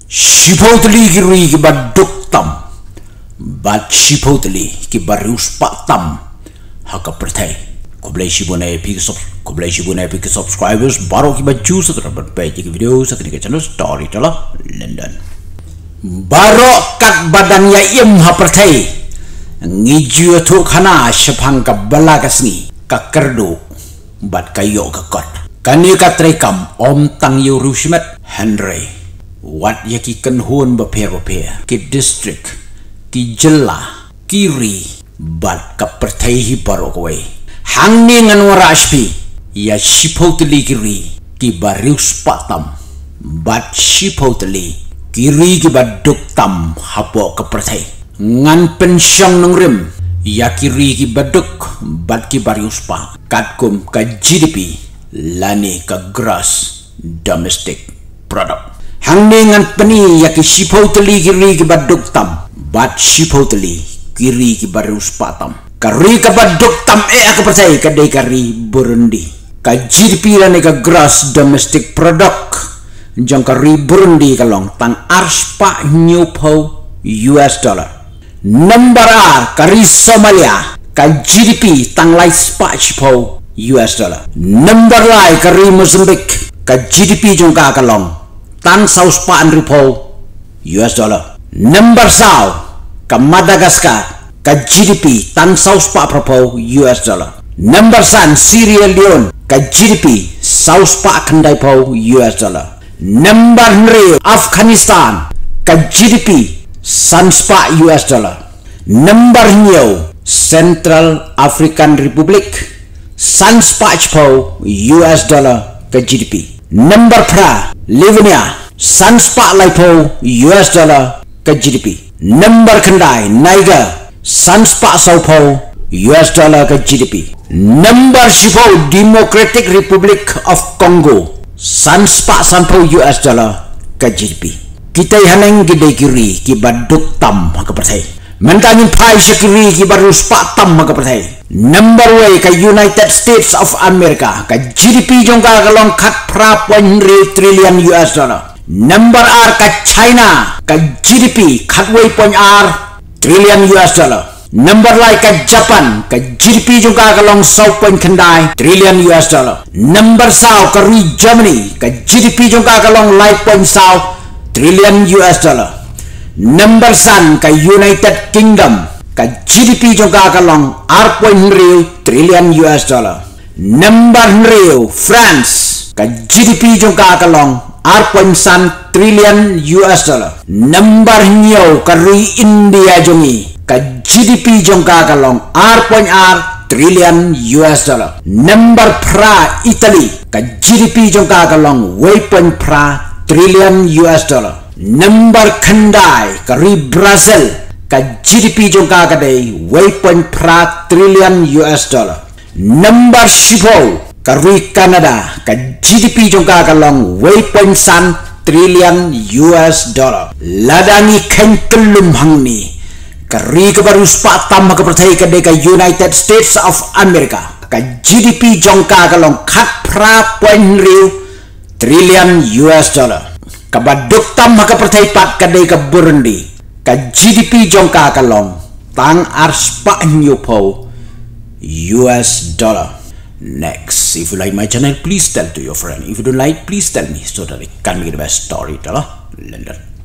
Shipotli kiri ki baduk tam, bat shipotli ki barius pak tam, haka pertai. Koblai shibuna epic subscribers, baru ki baju setelah berbaik video setelah channel Storyteller London. Baru kat badan ya im ha pertai, ngiju tu khana shapang ka balagasni ka kerdu, bat kayo ka kot. Kani ka trekam om tang yu rushimet Henry. Wat yaki kenhun beper ki district ki jela kiri bat ka pertai baru kowe hangni ngan warashpi ya shipotli kiri ki barius patam bat shipotli kiri ki baduk tam hapo ka pertai ngan pensyong nang rim ya kiri ki baduk bat ki barius pa katkum ka GDP lani ka gross domestic product. Hangni ngan pani ya ki shipotli kiri ki baduk tam bat shipotli kiri ki barus patam kari ka baduk tam ka percaya kadai kari Burundi ka GDP lani ka gross domestic product jang kari Burundi kalong tang arspa nyupo US dollar. Number R kari Somalia ka GDP tang lai spa chipo US dollar. Number lai kari Mozambique ka GDP jang ka kalong tan saus paan ripo US dollar. Number sao ka Madagascar ka GDP tan saus pa propo US dollar. Number san Sierra Leone ka GDP saus pa kandai po US dollar. Number nri Afghanistan ka GDP sans pa US dollar. Number nyo Central African Republic sans pa po US dollar ka GDP. Number pra Livonia Sanspa Laipo US dollar ka GDP. Number Kandai Niger Sanspa Saupo US dollar ka GDP. Number Shipo Democratic Republic of Congo Sanspa Sampo US dollar ka GDP. Kita haneng gede kiri ki baduk tam ka pertai. Mentangin pai sekiri ki barus pak tam ka pertai. Number way ka United States of America ka GDP jongka kalong kat pra 1 trillion US dollar. Number R ka China ka GDP kat way R trillion US dollar. Number like ka Japan ka GDP jongka kalong 6.kendai trillion US dollar. Number sao ka Germany ka GDP jongka kalong 9.6 trillion US dollar. Number san ka United Kingdom ka GDP jongka kalong R.0 trillion US dollar. Number nrio France ka GDP jongka kalong R.1 trillion US dollar. Number nyo ka India jongi ka GDP jongka kalong R.R trillion US dollar. Number pra Italy ka GDP jongka kalong R.pra trillion US dollar. Number kandai ka Brazil ka GDP jongka kadai 1.pra trillion US dollar. Number shipo ka Canada ka GDP jongka kalong 1.1 trillion US dollar. Ladani kenkelum hangni ka barus patam ka pertai kadai ka United States of America ka GDP jongka kalong kat pra 0 trillion US dollar. Kabaduk tam ka pertai pat kadai ka Burundi ka GDP jongka kalong tang arspa nyupo US dollar. Next, if you like my channel, please tell to your friend. If you don't like, please tell me so that I can make the best storyteller London.